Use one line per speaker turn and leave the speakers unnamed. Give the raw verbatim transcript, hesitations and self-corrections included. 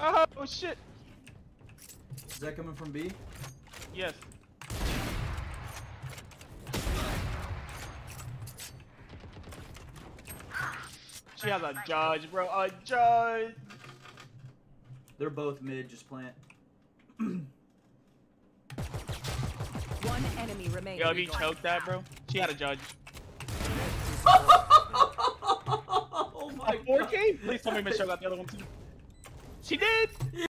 Oh shit!
Is that coming from B?
Yes. She has a judge, bro. A judge.
They're both mid. Just plant.
One enemy remaining.
Yo, if you choked that, bro. She had a judge.
Oh my
four K? Please tell me Michelle got the other one too. She did!